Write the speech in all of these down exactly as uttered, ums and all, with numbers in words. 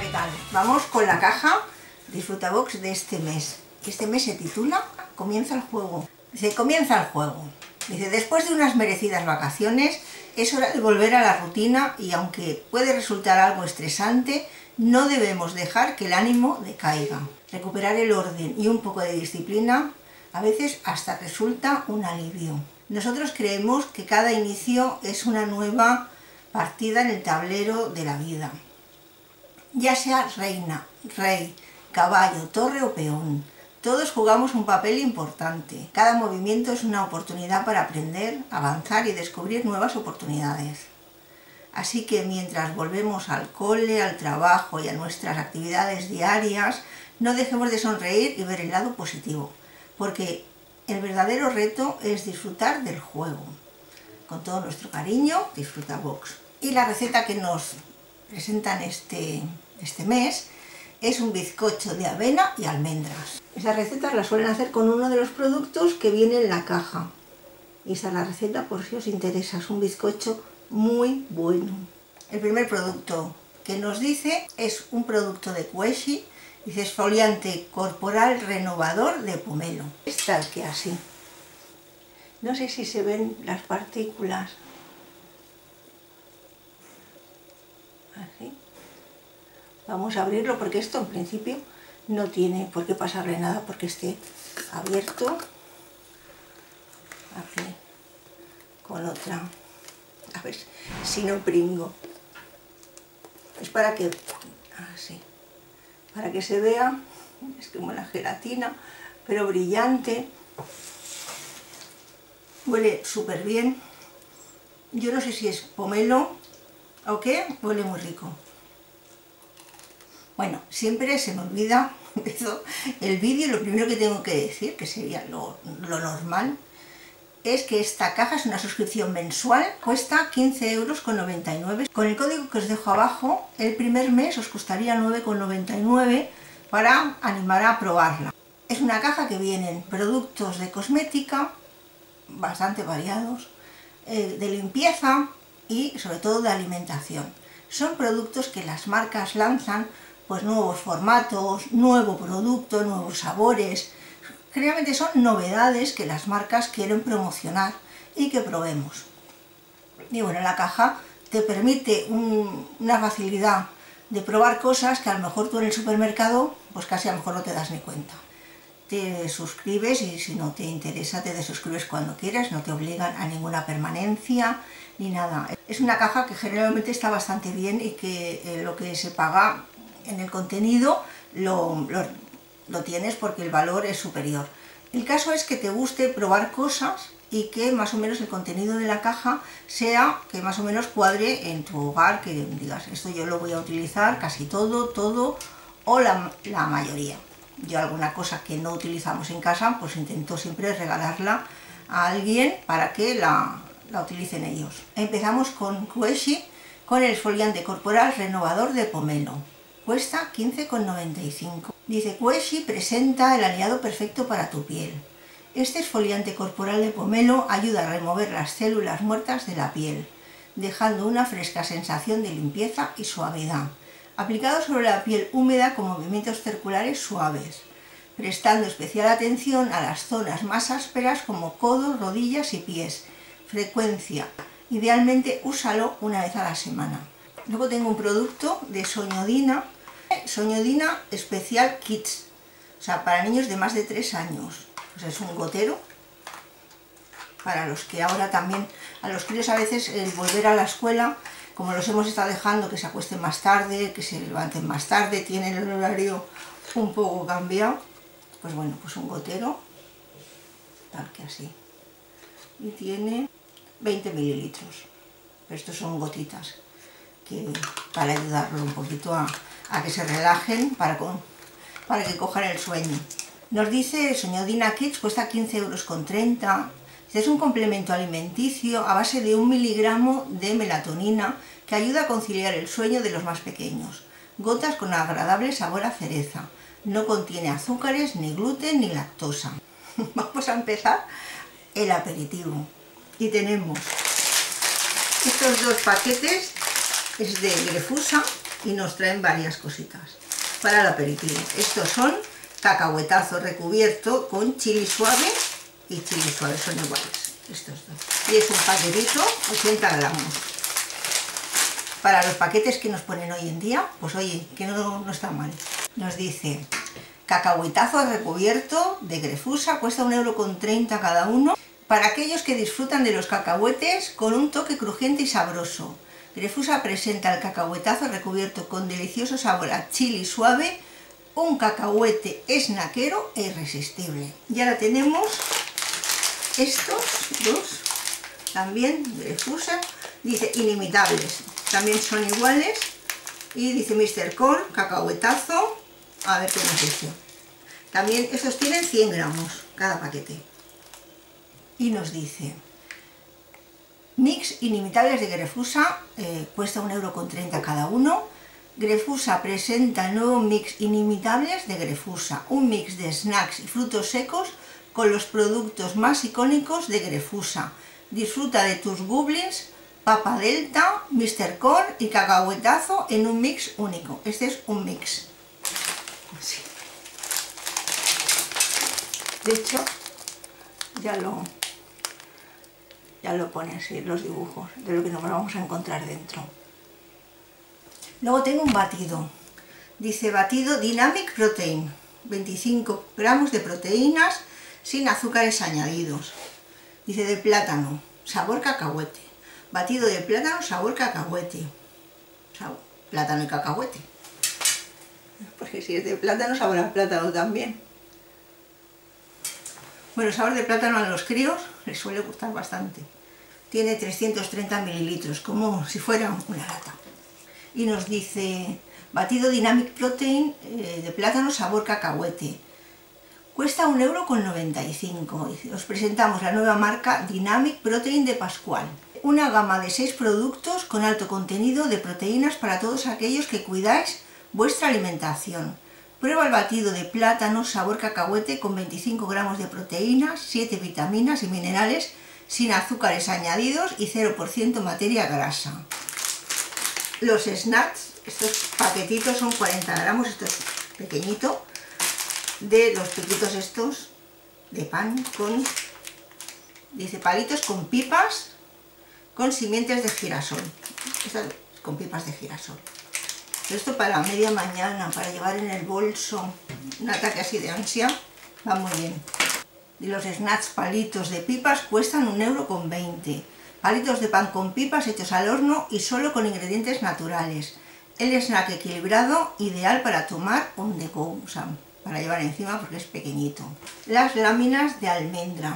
tal? Vamos con la caja Disfrutabox de este mes. Este mes se titula Comienza el juego. Dice, comienza el juego. Dice, después de unas merecidas vacaciones, es hora de volver a la rutina y aunque puede resultar algo estresante, no debemos dejar que el ánimo decaiga. Recuperar el orden y un poco de disciplina a veces hasta resulta un alivio. Nosotros creemos que cada inicio es una nueva partida en el tablero de la vida. Ya sea reina, rey, caballo, torre o peón, todos jugamos un papel importante. Cada movimiento es una oportunidad para aprender, avanzar y descubrir nuevas oportunidades. Así que mientras volvemos al cole, al trabajo y a nuestras actividades diarias, no dejemos de sonreír y ver el lado positivo, porque el verdadero reto es disfrutar del juego. Con todo nuestro cariño, Disfrutabox. Y la receta que nos presentan este, este mes es un bizcocho de avena y almendras. Esas recetas las suelen hacer con uno de los productos que viene en la caja. Y esa es la receta por si os interesa, es un bizcocho muy bueno. El primer producto que nos dice es un producto de Queshi, dice exfoliante corporal renovador de pomelo. Es tal que así. No sé si se ven las partículas. Así. Vamos a abrirlo porque esto en principio no tiene por qué pasarle nada porque esté abierto. Aquí con otra. A ver si no pringo. Es para que, así, para que se vea, es como la gelatina, pero brillante. Huele súper bien. Yo no sé si es pomelo o qué, huele muy rico. Bueno, siempre se me olvida el vídeo, lo primero que tengo que decir, que sería lo, lo normal, es que esta caja es una suscripción mensual, cuesta quince euros con noventa y nueve. Con el código que os dejo abajo, el primer mes os costaría nueve con noventa y nueve para animar a probarla. Es una caja que vienen productos de cosmética, bastante variados, eh, de limpieza y sobre todo de alimentación. Son productos que las marcas lanzan, pues nuevos formatos, nuevo producto, nuevos sabores. Generalmente son novedades que las marcas quieren promocionar y que probemos. Y bueno, la caja te permite un, una facilidad de probar cosas que a lo mejor tú en el supermercado pues casi a lo mejor no te das ni cuenta. Te suscribes y si no te interesa te desuscribes cuando quieras, no te obligan a ninguna permanencia ni nada. Es una caja que generalmente está bastante bien y que eh, lo que se paga en el contenido lo, lo, lo tienes porque el valor es superior. El caso es que te guste probar cosas y que más o menos el contenido de la caja sea que más o menos cuadre en tu hogar, que digas, esto yo lo voy a utilizar casi todo, todo o la, la mayoría. Yo alguna cosa que no utilizamos en casa, pues intento siempre regalarla a alguien para que la, la utilicen ellos. Empezamos con Queshi, con el exfoliante corporal renovador de pomelo. Cuesta quince con noventa y cinco. Dice, Queshi presenta el aliado perfecto para tu piel. Este exfoliante corporal de pomelo ayuda a remover las células muertas de la piel, dejando una fresca sensación de limpieza y suavidad. Aplicado sobre la piel húmeda con movimientos circulares suaves, prestando especial atención a las zonas más ásperas como codos, rodillas y pies. Frecuencia. Idealmente úsalo una vez a la semana. Luego tengo un producto de Soñodina, Soñodina Special Kids, o sea, para niños de más de tres años. Pues es un gotero, para los que ahora también, a los críos a veces el volver a la escuela, como los hemos estado dejando que se acuesten más tarde, que se levanten más tarde, tienen el horario un poco cambiado, pues bueno, pues un gotero, tal que así. Y tiene veinte mililitros, pero estos son gotitas, que para ayudarlo un poquito a, a que se relajen, para, con, para que cojan el sueño. Nos dice Soñodina Kids, cuesta quince euros con treinta. Es un complemento alimenticio a base de un miligramo de melatonina que ayuda a conciliar el sueño de los más pequeños. Gotas con agradable sabor a cereza. No contiene azúcares, ni gluten, ni lactosa. Vamos a empezar el aperitivo. Y tenemos estos dos paquetes, es de Grefusa, y nos traen varias cositas para el aperitivo. Estos son cacahuetazo recubierto con chili suave y chili suave, son iguales estos dos. Y es un paquetito, ochenta gramos. Para los paquetes que nos ponen hoy en día, pues oye, que no, no está mal. Nos dice, cacahuetazo recubierto de Grefusa, cuesta un euro con treinta cada uno. Para aquellos que disfrutan de los cacahuetes con un toque crujiente y sabroso. Grefusa presenta el cacahuetazo recubierto con delicioso sabor a chili suave, un cacahuete snackero e irresistible. Y ahora tenemos estos dos, también Grefusa, dice inimitables, también son iguales, y dice míster Corn, cacahuetazo, a ver qué nos dice. También estos tienen cien gramos cada paquete. Y nos dice, mix inimitables de Grefusa, eh, cuesta un euro con treinta cada uno. Grefusa presenta el nuevo mix inimitables de Grefusa, un mix de snacks y frutos secos con los productos más icónicos de Grefusa. Disfruta de tus goblins, papa delta, míster Corn y cacahuetazo en un mix único. Este es un mix. Sí. De hecho, ya lo... ya lo pone así los dibujos de lo que nos vamos a encontrar dentro. Luego tengo un batido, dice batido Dynamic Protein, veinticinco gramos de proteínas sin azúcares añadidos. Dice de plátano, sabor cacahuete, batido de plátano sabor cacahuete, sabor, plátano y cacahuete, porque si es de plátano sabrá plátano también. Bueno, el sabor de plátano a los críos les suele gustar bastante. Tiene trescientos treinta mililitros, como si fuera una lata. Y nos dice, batido Dynamic Protein eh, de plátano sabor cacahuete. Cuesta un euro con noventa y cinco. Os presentamos la nueva marca Dynamic Protein de Pascual. Una gama de seis productos con alto contenido de proteínas para todos aquellos que cuidáis vuestra alimentación. Prueba el batido de plátano sabor cacahuete con veinticinco gramos de proteínas, siete vitaminas y minerales, sin azúcares añadidos y cero por ciento materia grasa. Los snacks, estos paquetitos son cuarenta gramos, esto es pequeñito, de los piquitos estos de pan con, dice palitos con pipas, con simientes de girasol, estas con pipas de girasol. Esto para media mañana, para llevar en el bolso, un ataque así de ansia, va muy bien. Y los snacks palitos de pipas cuestan un euro con veinte. Palitos de pan con pipas hechos al horno y solo con ingredientes naturales. El snack equilibrado, ideal para tomar on the go, o sea, para llevar encima porque es pequeñito. Las láminas de almendra.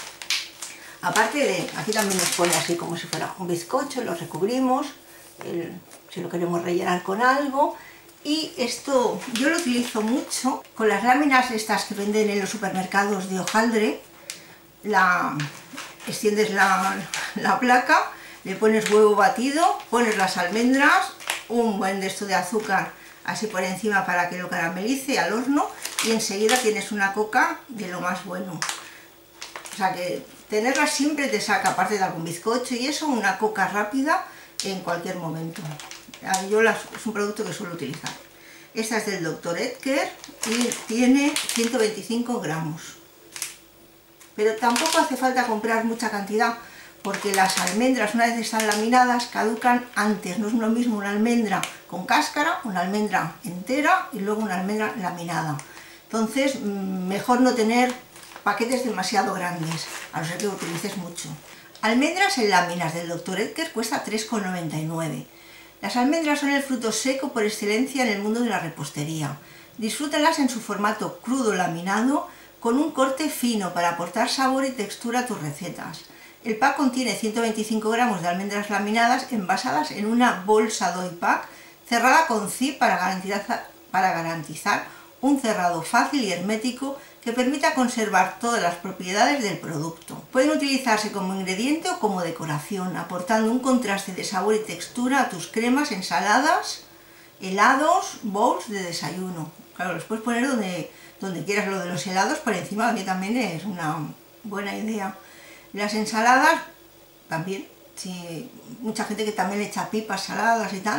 Aparte de, aquí también nos pone así como si fuera un bizcocho, lo recubrimos, el, si lo queremos rellenar con algo. Y esto yo lo utilizo mucho con las láminas estas que venden en los supermercados de hojaldre. La, extiendes la, la placa, le pones huevo batido, pones las almendras, un buen de esto de azúcar así por encima para que lo caramelice al horno y enseguida tienes una coca de lo más bueno. O sea que tenerla siempre te saca, aparte de algún bizcocho y eso, una coca rápida en cualquier momento. Yo las, es un producto que suelo utilizar. Esta es del doctor Edgar y tiene ciento veinticinco gramos. Pero tampoco hace falta comprar mucha cantidad porque las almendras, una vez están laminadas, caducan antes. No es lo mismo una almendra con cáscara, una almendra entera y luego una almendra laminada. Entonces, mejor no tener paquetes demasiado grandes, a no ser que lo utilices mucho. Almendras en láminas del doctor Edgar cuesta tres con noventa y nueve. Las almendras son el fruto seco por excelencia en el mundo de la repostería. Disfrútalas en su formato crudo laminado con un corte fino para aportar sabor y textura a tus recetas. El pack contiene ciento veinticinco gramos de almendras laminadas envasadas en una bolsa Doy Pack cerrada con zip para garantizar, para garantizar un cerrado fácil y hermético que permita conservar todas las propiedades del producto. Pueden utilizarse como ingrediente o como decoración, aportando un contraste de sabor y textura a tus cremas, ensaladas, helados, bowls de desayuno. Claro, los puedes poner donde, donde quieras. Lo de los helados por encima, que también es una buena idea. Las ensaladas también, si mucha gente que también le echa pipas saladas y tal,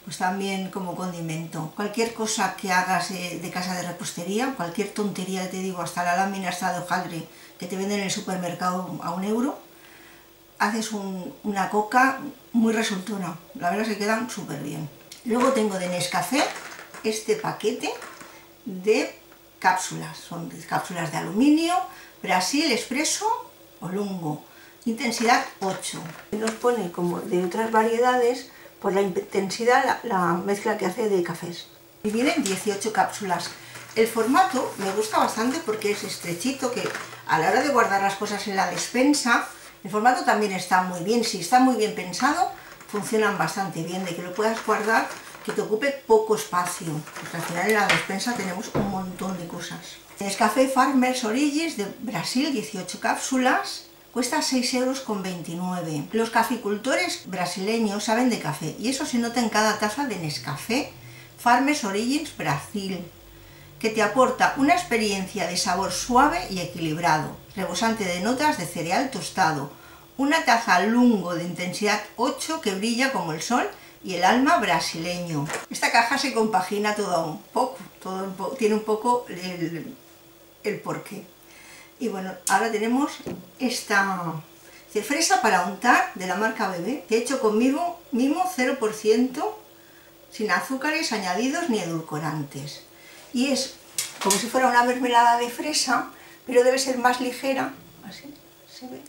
pues también como condimento. Cualquier cosa que hagas de, de casa de repostería, cualquier tontería, te digo, hasta la lámina esta de hojaldre que te venden en el supermercado a un euro, haces un, una coca muy resultona. La verdad es que quedan súper bien. Luego tengo de Nescafé este paquete de cápsulas. Son cápsulas de aluminio, Brasil, Espresso o Lungo. Intensidad ocho. Nos pone como de otras variedades por la intensidad, la, la mezcla que hace de cafés. Y vienen dieciocho cápsulas. El formato me gusta bastante porque es estrechito, que a la hora de guardar las cosas en la despensa, el formato también está muy bien. Si está muy bien pensado, funcionan bastante bien, de que lo puedas guardar, que te ocupe poco espacio, porque al final en la despensa tenemos un montón de cosas. Nescafé Farmers Origins de Brasil, dieciocho cápsulas. Cuesta seis euros con veintinueve. Los caficultores brasileños saben de café y eso se nota en cada taza de Nescafé Farmers Origins Brasil, que te aporta una experiencia de sabor suave y equilibrado, rebosante de notas de cereal tostado, una taza Lungo de intensidad ocho que brilla como el sol y el alma brasileño. Esta caja se compagina todo un poco, todo un po tiene un poco el, el porqué. Y bueno, ahora tenemos esta de fresa para untar de la marca Bebé, que he hecho con Mimo, Mimo cero por ciento, sin azúcares añadidos ni edulcorantes. Y es como si fuera una mermelada de fresa, pero debe ser más ligera, así se ve,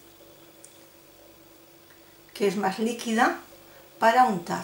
que es más líquida para untar.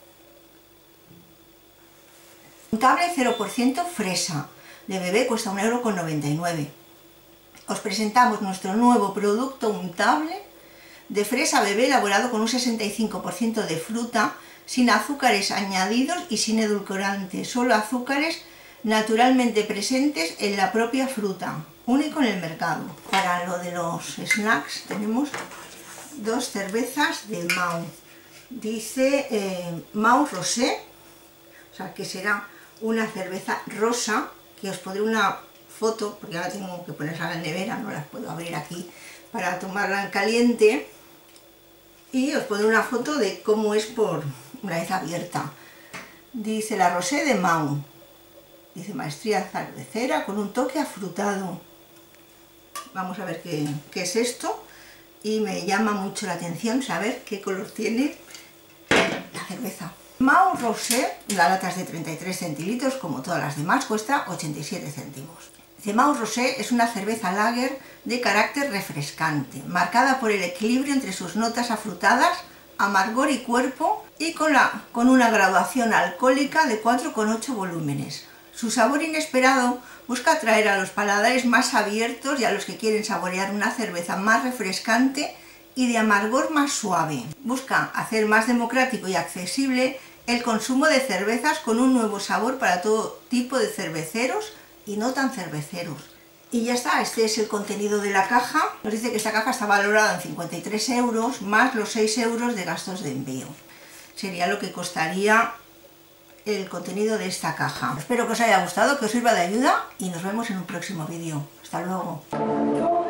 Untable cero por ciento fresa, de Bebé, cuesta un euro con noventa y nueve. Os presentamos nuestro nuevo producto untable de fresa Bebé elaborado con un sesenta y cinco por ciento de fruta, sin azúcares añadidos y sin edulcorantes, solo azúcares naturalmente presentes en la propia fruta, único en el mercado. Para lo de los snacks tenemos dos cervezas de Mau. Dice eh, Mau Rosé, o sea que será una cerveza rosa, que os pondré una foto, porque ahora tengo que ponerla en la nevera, no las puedo abrir aquí para tomarla en caliente, y os pondré una foto de cómo es por una vez abierta. Dice la Rosé de Mau, dice maestría cervecera con un toque afrutado. Vamos a ver qué, qué es esto, y me llama mucho la atención saber qué color tiene la cerveza. Mau Rosé, la lata es de treinta y tres centilitros, como todas las demás, cuesta ochenta y siete céntimos. Mau Rosé es una cerveza lager de carácter refrescante, marcada por el equilibrio entre sus notas afrutadas, amargor y cuerpo, y con, la, con una graduación alcohólica de cuatro coma ocho volúmenes. Su sabor inesperado busca atraer a los paladares más abiertos y a los que quieren saborear una cerveza más refrescante y de amargor más suave. Busca hacer más democrático y accesible el consumo de cervezas con un nuevo sabor para todo tipo de cerveceros y no tan cerveceros. Y ya está, este es el contenido de la caja. Nos dice que esta caja está valorada en cincuenta y tres euros más los seis euros de gastos de envío. Sería lo que costaría el contenido de esta caja. Espero que os haya gustado, que os sirva de ayuda y nos vemos en un próximo vídeo. Hasta luego.